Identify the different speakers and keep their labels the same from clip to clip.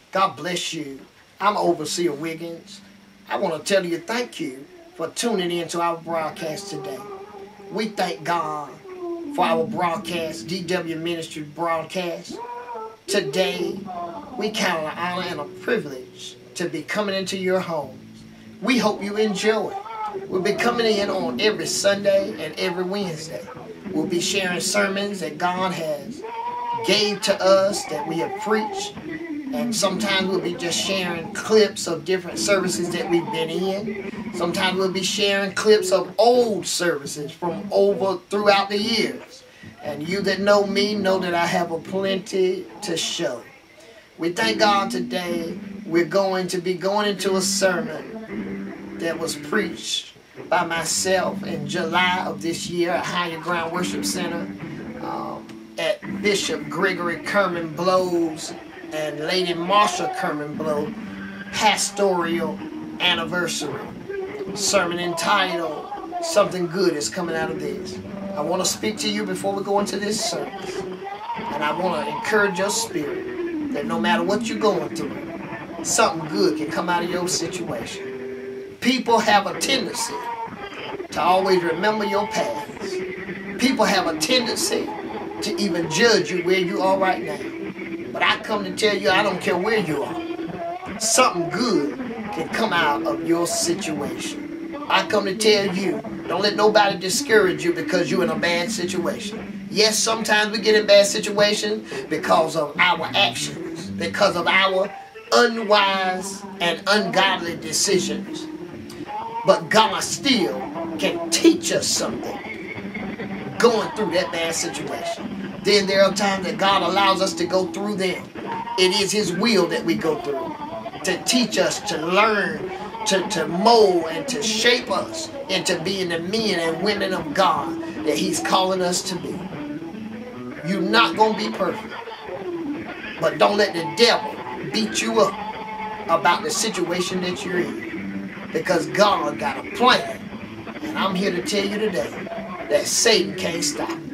Speaker 1: God bless you. I'm Overseer Wiggins. I want to tell you thank you for tuning in to our broadcast today. We thank God for our broadcast, DW Ministry broadcast. Today, we count it an honor and a privilege to be coming into your homes. We hope you enjoy. We'll be coming in on every Sunday and every Wednesday. We'll be sharing sermons that God has gave to us that we have preached. And sometimes we'll be just sharing clips of different services that we've been in. Sometimes we'll be sharing clips of old services from throughout the years. And you that know me know that I have a plenty to show. We thank God today. We're going to be going into a sermon that was preached by myself in July of this year at Higher Ground Worship Center at Bishop Gregory Kerman Blow's and Lady Marsha Kerman Blow pastoral anniversary. Sermon entitled, Something Good is Coming Out of This. I want to speak to you before we go into this service. And I want to encourage your spirit that no matter what you're going through, something good can come out of your situation. People have a tendency to always remember your past. People have a tendency to even judge you where you are right now. But I come to tell you, I don't care where you are. Something good can come out of your situation. I come to tell you, don't let nobody discourage you because you're in a bad situation. Yes, sometimes we get in bad situations because of our actions, because of our unwise and ungodly decisions. But God still can teach us something going through that bad situation. Then there are times that God allows us to go through them. It is His will that we go through to teach us, to learn, to mold and to shape us into being the men and women of God that He's calling us to be. You're not going to be perfect. But don't let the devil beat you up about the situation that you're in. Because God got a plan. And I'm here to tell you today that Satan can't stop it.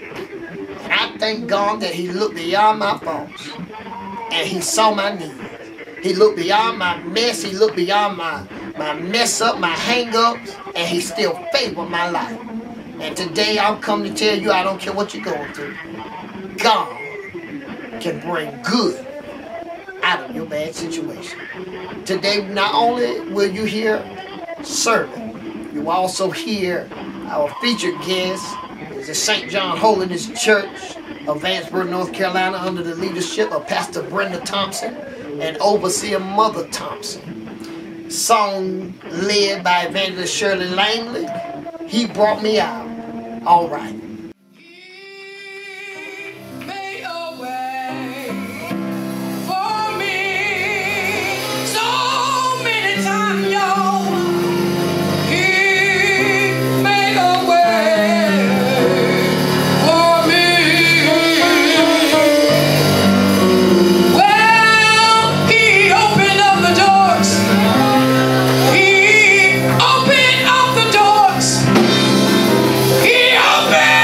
Speaker 1: And I thank God that He looked beyond my faults and He saw my needs. He looked beyond my mess. He looked beyond my mess up, my hang-ups, and He still favored my life. And today I'm coming to tell you, I don't care what you're going through. God can bring good out of your bad situation. Today, not only will you hear sermon, you will also hear our featured guest is the St. John Holiness Church of Vanceburg, North Carolina, under the leadership of Pastor Brenda Thompson and Overseer Mother Thompson. Song led by Evangelist Shirley Langley. He brought me out. All right.
Speaker 2: He opened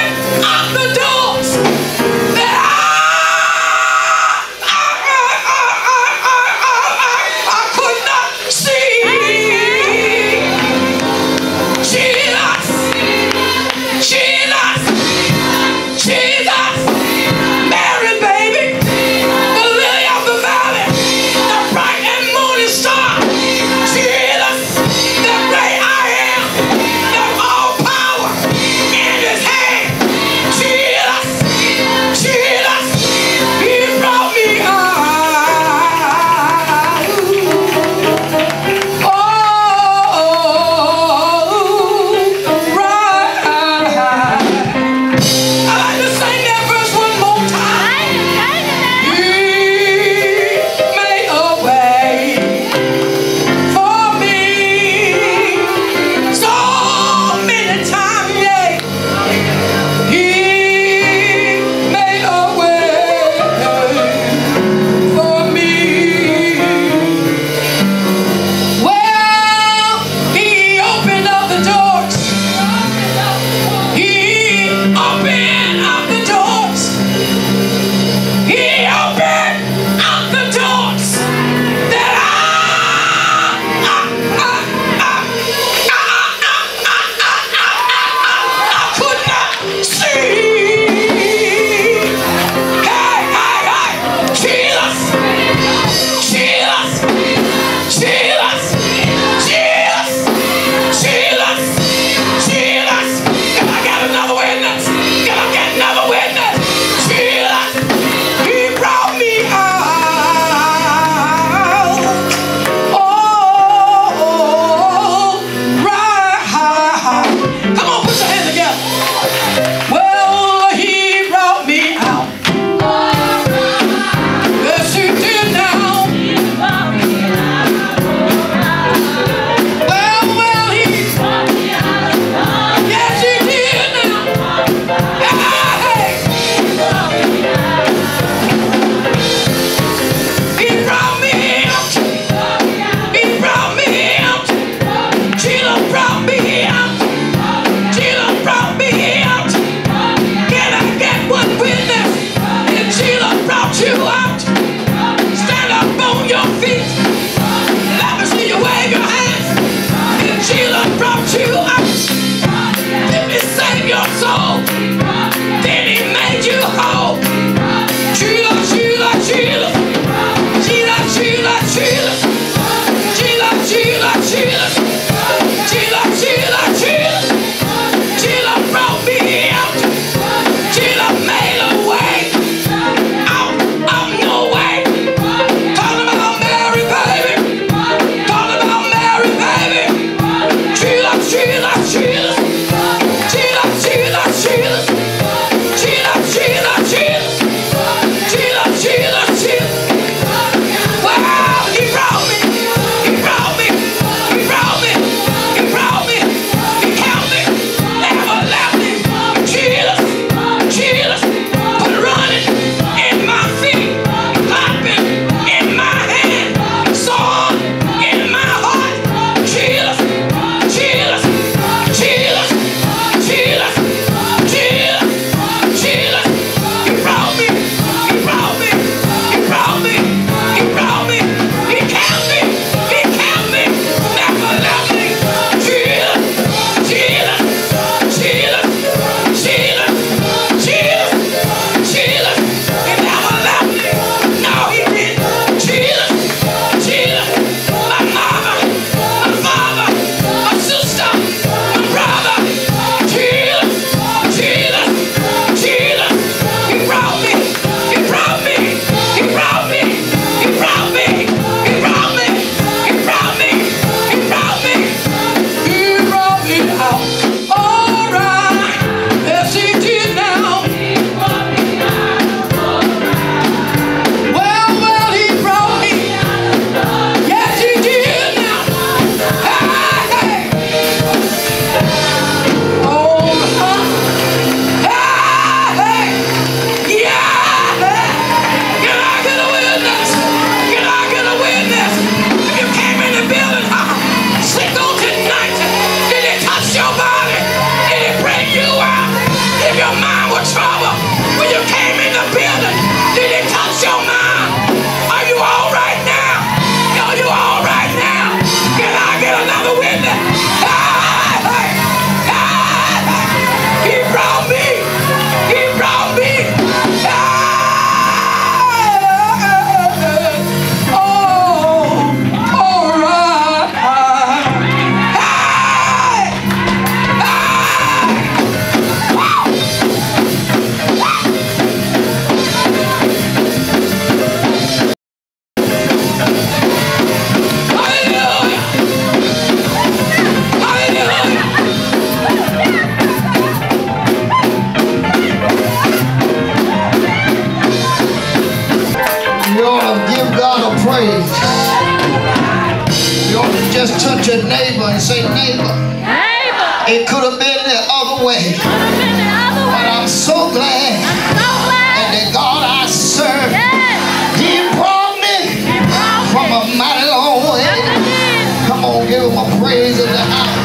Speaker 1: a praise. You ought to just touch your neighbor and say, neighbor, it could have been the other way. But I'm so glad that the God I serve, He brought me from a mighty long way. Come on, give Him a praise in the house.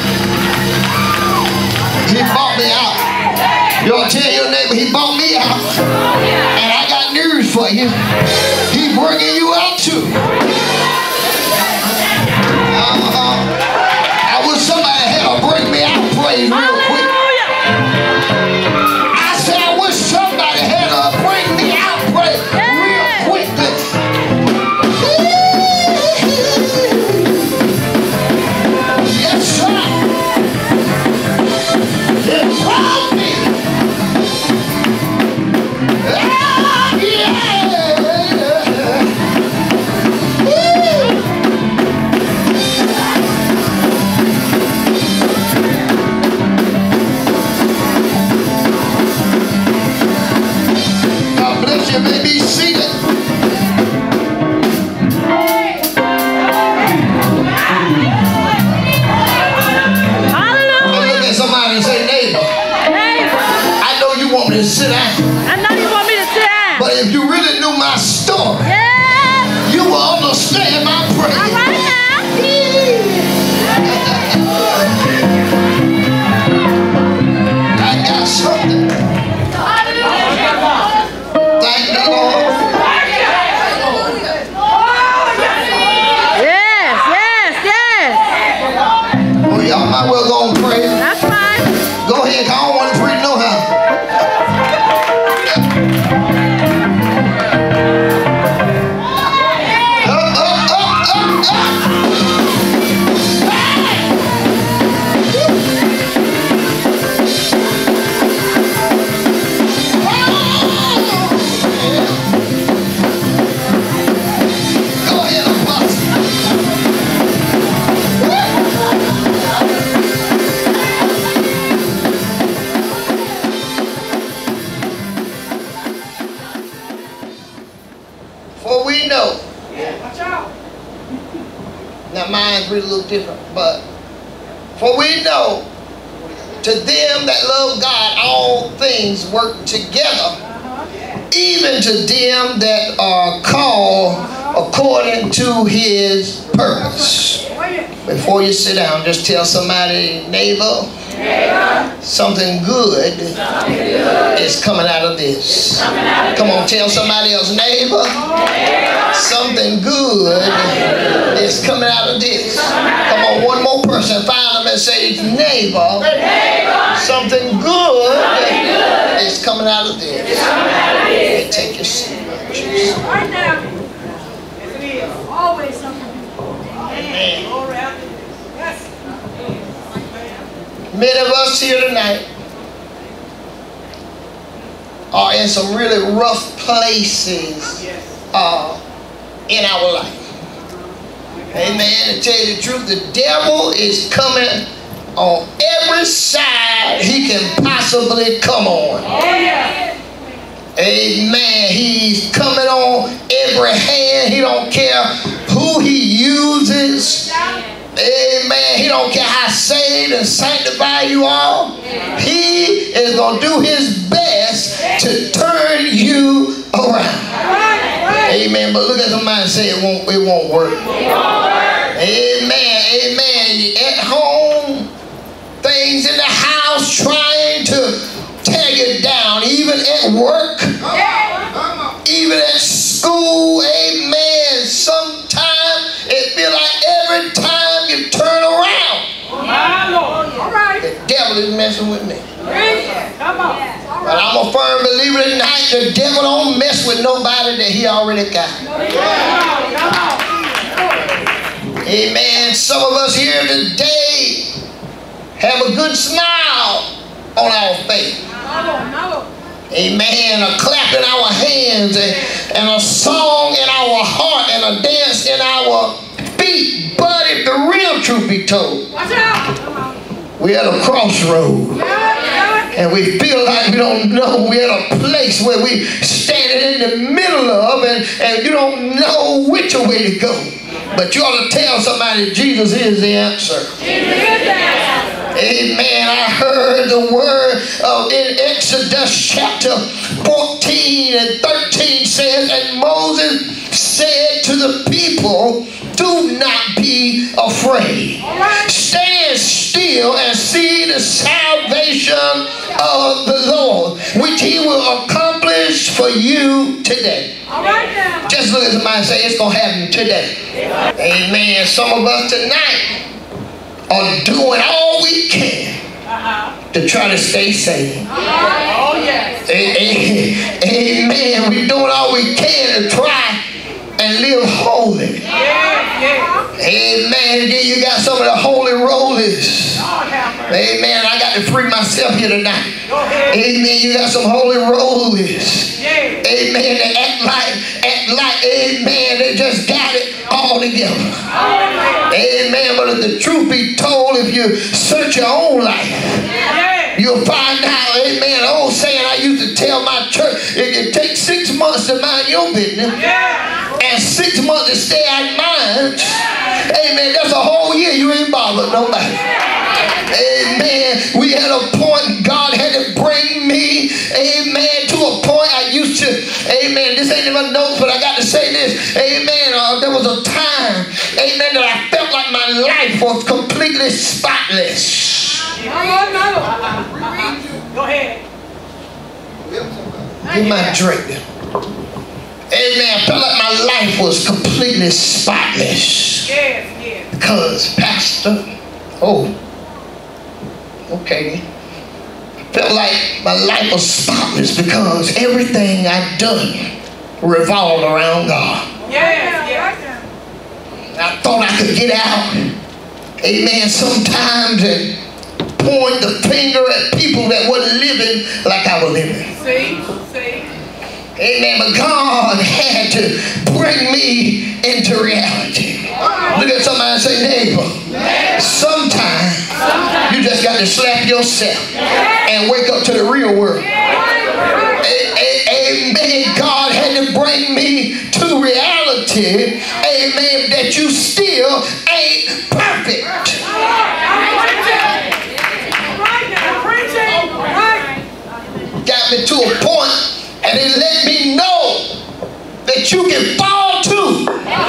Speaker 1: He brought me out. You ought to tell your neighbor, He brought me out. And I got news for you. He's bringing you out too. I wish somebody had a bring me out praise real quick. I said I wish somebody had a bring me out praise real quickly. Yes, sir. It brought me. You may be seated. Hallelujah. Look at somebody and say, neighbor, I know you want me to sit down. I know you want me to sit down. But if you really knew my story, you will understand my praise. All right now. I got something. Thank the Lord.
Speaker 2: Yes.
Speaker 1: Well, y'all might well go and pray.
Speaker 2: That's fine.
Speaker 1: Go ahead, I don't want to preach no how. Now mine's really a little different, but for we know to them that love God all things work together, even to them that are called according to His purpose. Before you sit down, just tell somebody, neighbor, something good is coming out of this. Come on, tell somebody else, neighbor, something good is coming out of this. Come on, one more person, find them and say, neighbor, something good is coming out of this. Okay, take your seat.
Speaker 3: Right now. Yes, it is. Always something.
Speaker 1: Amen. Many of us here tonight are in some really rough places in our life. Amen. To tell you the truth, the devil is coming on every side he can possibly come on. Amen. He's coming on every hand. He don't care who he uses. Amen. He don't care how saved and sanctified you are. He is going to do his best to turn you around. Amen. But look at somebody and say it won't work. Amen. Amen. At home, things in the house trying to tear you down, even at work, even at school. Amen. Sometimes it feels like every time you turn around, the devil is messing with me. But I'm a firm believer tonight, the devil don't mess with nobody that he already got. Amen. Some of us here today have a good smile on our face. Amen. A clap in our hands and a song in our heart and a dance in our feet. But if the real truth be told, we're at a crossroad. And we feel like we don't know. We're at a place where we standing in the middle of, and you don't know which way to go. But you ought to tell somebody Jesus is the answer. Amen. I heard the word in Exodus chapter 14 and 13 says, and Moses said to the people, do not be afraid. Stand still and see the salvation of the Lord, which he will accomplish for you today. Just look at somebody and say, it's going to happen today. Amen. Some of us tonight are doing all we can to try to stay saved. Oh, yes. Amen. We're doing all we can to try and live holy. Amen. And then you got some of the holy rollers. Amen. I got to free myself here tonight. Amen. You got some holy rollers. Amen. They act like, amen, they just got it all together. Amen. But if the truth be told, if you search your own life, you'll find out, amen, the old saying I used to tell my church, if you take 6 months to mind your business, and 6 months to stay out mine, amen, that's a whole year you ain't bothered nobody. Amen. We had a point, God had to bring me, amen, to a point I used to, amen, this ain't in my notes, but I got to say this, amen, there was a time, amen, that I felt like my life was completely spotless.
Speaker 3: Go ahead.
Speaker 1: Give my drink. Amen. I felt like my life was completely spotless.
Speaker 3: Yes.
Speaker 1: Because, Pastor, okay. I felt like my life was spotless because everything I'd done revolved around God.
Speaker 3: Yes.
Speaker 1: I thought I could get out, amen, sometimes and point the finger at people that wasn't living like I was living.
Speaker 3: See.
Speaker 1: Amen. But God had to bring me into reality. Look at somebody and say, neighbor, sometimes you just got to slap yourself and wake up to the real world. Amen. God had to bring me to reality, amen, that you still ain't perfect. Got me to a point, and it let me know that you can fall too,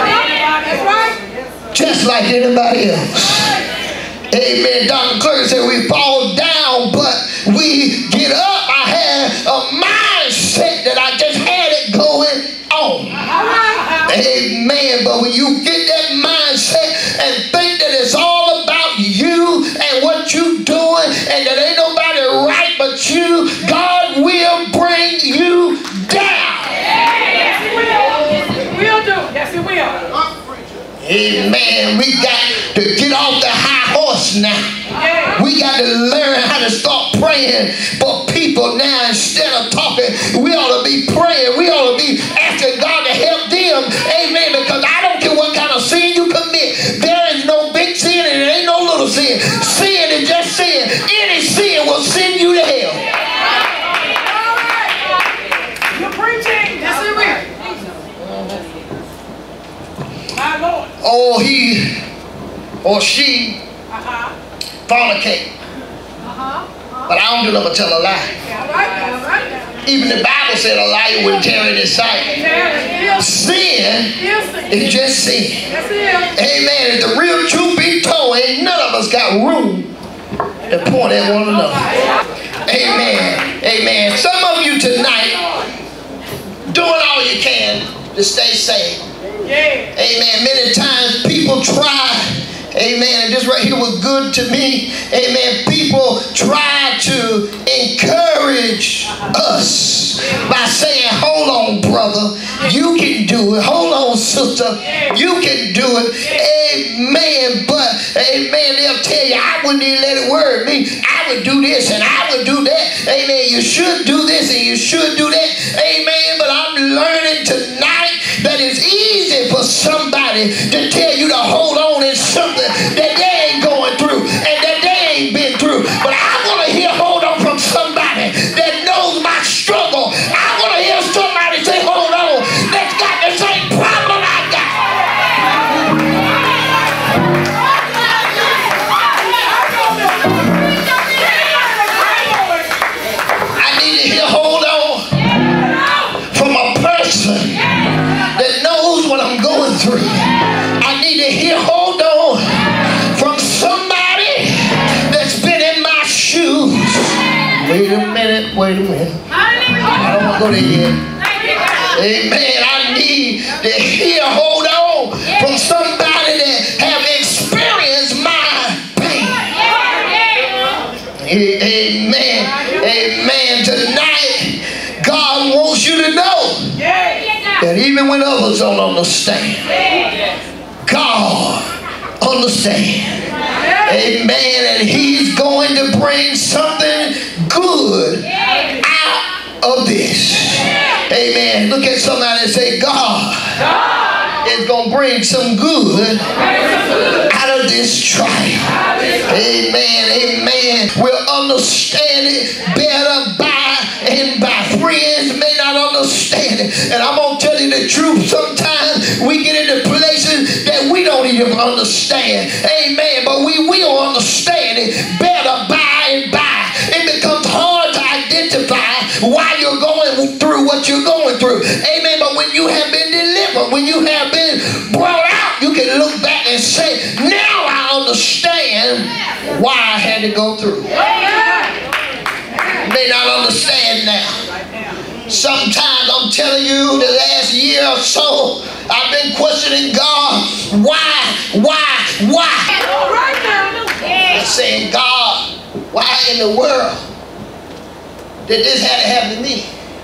Speaker 1: just like anybody else. Amen. Dr. Clerk said we fall down, but we get up. I had a mindset that I just had it going on. Amen. But when you get that mindset and think that it's all about you and what you doing and that ain't nobody right but you, God will bring you down.
Speaker 3: Yes, He will. We'll do. Yes, He will.
Speaker 1: Amen. We got to get off the high horse now. We got to learn how to start praying for people now instead of talking. We ought to be praying. We ought to be asking God to help them. Amen. Because I don't care what kind of sin you commit. There is no big sin and there ain't no little sin. Sin is just sin. Any sin will send you to hell.
Speaker 3: You're preaching. Yes, He will. My Lord.
Speaker 1: Oh, he or she fornicate. But I don't do nothing but tell a lie. Even the Bible said a liar wouldn't tear in his sight. Sin is just sin. Amen. If the real truth be told, ain't none of us got room to point at one another. Amen. Amen. Some of you tonight doing all you can to stay safe. Amen. Many times people try. Amen. And this right here was good to me. Amen. People try to encourage us by saying, hold on, brother. You can do it. Hold on, sister. You can do it. Amen. But, amen, they'll tell you, I wouldn't even let it worry me. I would do this and I would do that. Amen. You should do this and you should do that. Amen. But I'm learning tonight that it's easy for somebody to tell you to hold on in something that they ain't going through and that they ain't been through. But I want to hear hold on from somebody Go ahead. Amen. I need to hear, hold on, from somebody that have experienced my pain. Amen. Amen. Tonight, God wants you to know that even when others don't understand, God understands. Amen. And He's going to bring something good out of this. Amen. Look at somebody and say, God is going to bring some good out of this trial. Amen. Amen. We'll understand it better by and by. Friends may not understand it. And I'm going to tell you the truth. Sometimes we get into places that we don't even understand. Amen. But we will understand it better by and by. It becomes hard to identify why you're going through what you're going through. Amen. But when you have been delivered, when you have been brought out, you can look back and say, now I understand why I had to go through. You may not understand now. Sometimes I'm telling you, the last year or so, I've been questioning God, why? I'm saying, God, why in the world did this have to happen to me?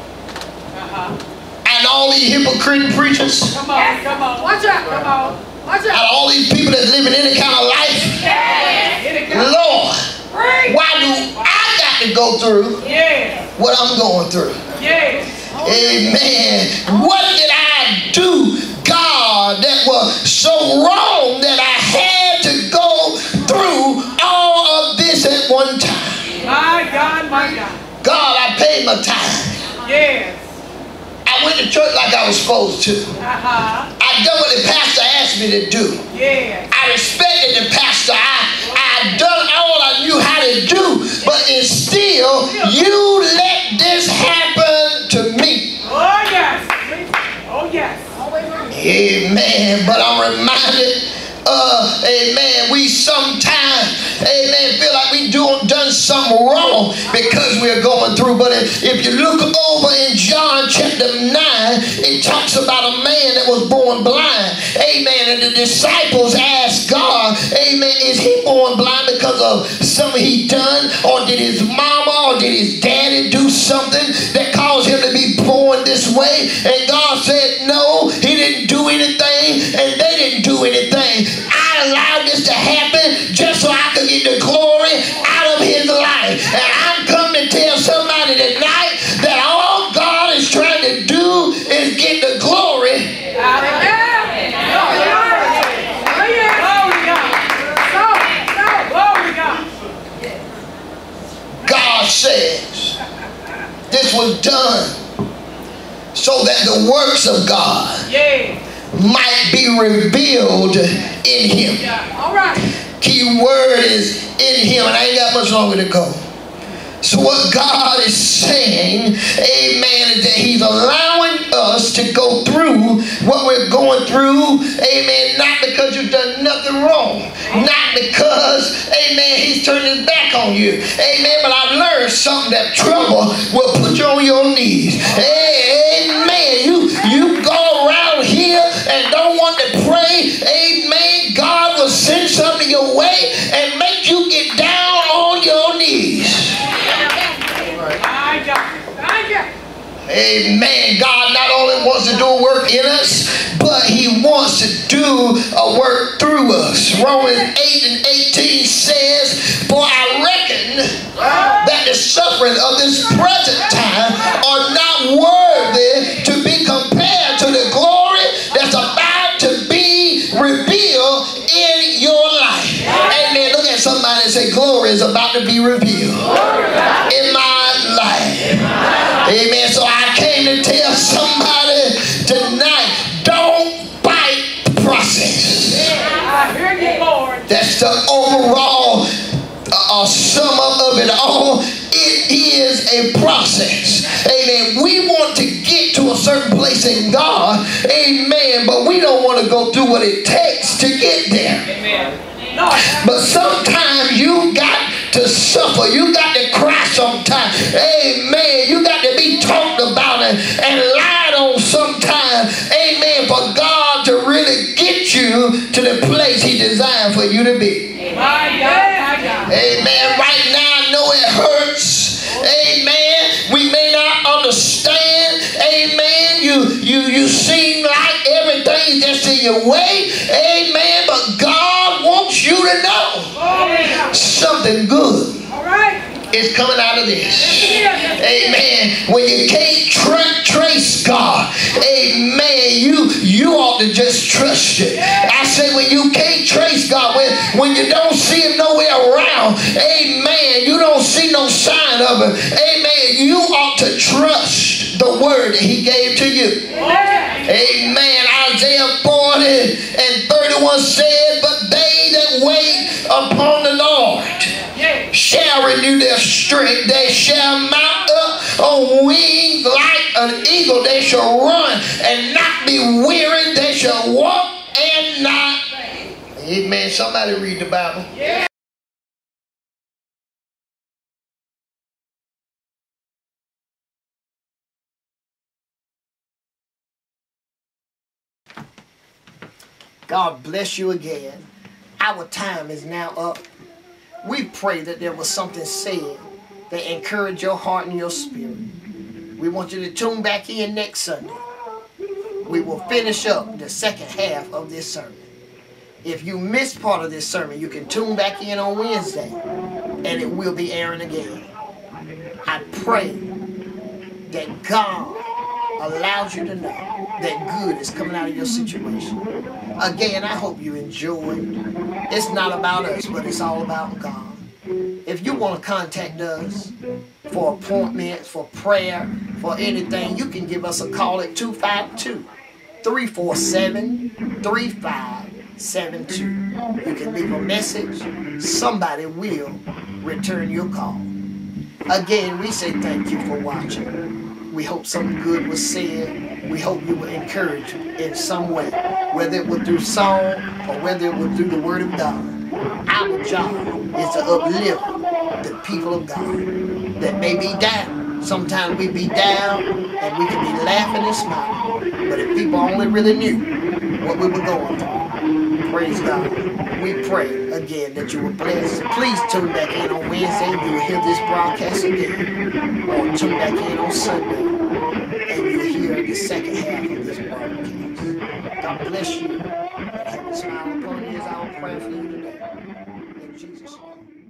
Speaker 1: And all these hypocrite preachers,
Speaker 3: Come on, watch out,
Speaker 1: and all these people that's living any kind of life, Lord, why do I got to go through what I'm going through? Amen. What did I do, God, that was so wrong that I had to go through all of this at one time?
Speaker 3: My God.
Speaker 1: God, I paid my tithe. I went to church like I was supposed to. I done what the pastor asked me to do. I respected the pastor. I done all I knew how to do. But it's still, you let this happen to me.
Speaker 3: Oh yes.
Speaker 1: Amen. But I'm reminded, amen, we sometimes, amen, feel like we done something wrong because we're going through. But if you look over in John chapter 9, it talks about a man that was born blind. Amen. And the disciples asked God, amen, is he born blind because of something he done? Or did his mama or did his daddy do something that caused him to be born this way? And God said, no, he didn't do anything and they didn't do anything. I allowed this to happen just so I could get the glory out of his life. And I'm coming to tell somebody tonight that all God is trying to do is get the glory out of it. God says this was done so that the works of God might be revealed in him. Key word is in him, and I ain't got much longer to go. So what God is saying, amen, is that he's allowing us to go through what we're going through, amen, not because you've done nothing wrong, not because, amen, he's turned his back on you, amen, but I've learned something, that trouble will put you on your knees. Amen. You go around here and don't want to pray, amen, God will send something your way and make you get down on your knees. Amen. God not only wants to do a work in us, but he wants to do a work through us. Romans 8:18 says, for I reckon that the suffering of this present time are not worthy to be compared to the glory that's about to be revealed in your life. Amen. Look at somebody and say, glory is about to be revealed in my life. Amen. So I came to tell somebody tonight, don't fight the process. That's the overall sum up of it all. It is a process. Amen. We want to get to a certain place in God. Amen. But we don't want to go through what it takes to get there. Amen. But sometimes you got to suffer. You got to cry sometimes. Amen. You got to be talked about and lied on sometimes. Amen. For God to really get you to the place he designed for you to be. Amen. Right now, I know it hurts. Amen. We may not understand. Amen. You seem like everything's just in your way. Amen. But God wants you to know something good is coming out of this. Amen. When you can't trace God, amen, you ought to just trust it. I say when you can't trace God, when you don't see him nowhere around, amen, you don't see no sign of him, amen, you ought to trust the word that he gave to you. Amen. Isaiah 40:31 said, but they that wait upon the Lord shall renew their strength. They shall mount up on wings like an eagle. They shall run and not be weary. They shall walk and not. Amen. Somebody read the Bible. God bless you again. Our time is now up. We pray that there was something said that encouraged your heart and your spirit. We want you to tune back in next Sunday. We will finish up the second half of this sermon. If you missed part of this sermon, you can tune back in on Wednesday, and it will be airing again. I pray that God allows you to know that good is coming out of your situation. Again, I hope you enjoyed. It's not about us, but it's all about God. If you want to contact us for appointments, for prayer, for anything, you can give us a call at 252-347-3572. You can leave a message. Somebody will return your call. Again, we say thank you for watching. We hope something good was said. We hope you were encouraged in some way, whether it was through song or whether it was through the word of God. Our job is to uplift the people of God that may be down. Sometimes we be down and we can be laughing and smiling. But if people only really knew what we were going through, praise God. We pray again that you were blessed. Please tune back in on Wednesday. You will hear this broadcast again. Or tune back in on Sunday. And you'll hear the second half of this broadcast. God bless you. And have a smile upon you as I will pray for you today. In Jesus' name.